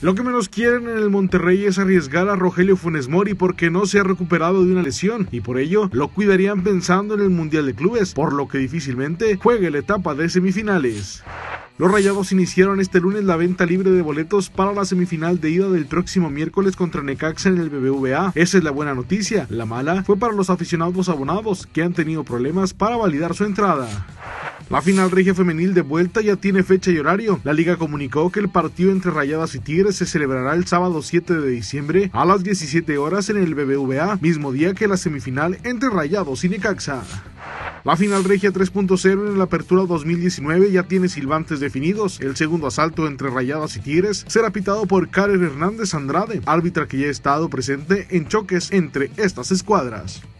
Lo que menos quieren en el Monterrey es arriesgar a Rogelio Funes Mori porque no se ha recuperado de una lesión y por ello lo cuidarían pensando en el Mundial de Clubes, por lo que difícilmente juegue la etapa de semifinales. Los Rayados iniciaron este lunes la venta libre de boletos para la semifinal de ida del próximo miércoles contra Necaxa en el BBVA. Esa es la buena noticia. La mala fue para los aficionados abonados, que han tenido problemas para validar su entrada. La final regia femenil de vuelta ya tiene fecha y horario. La liga comunicó que el partido entre Rayadas y Tigres se celebrará el sábado 7 de diciembre a las 17 horas en el BBVA, mismo día que la semifinal entre Rayados y Necaxa. La final regia 3.0 en la apertura 2019 ya tiene silbantes definidos. El segundo asalto entre Rayadas y Tigres será pitado por Karen Hernández Andrade, árbitra que ya ha estado presente en choques entre estas escuadras.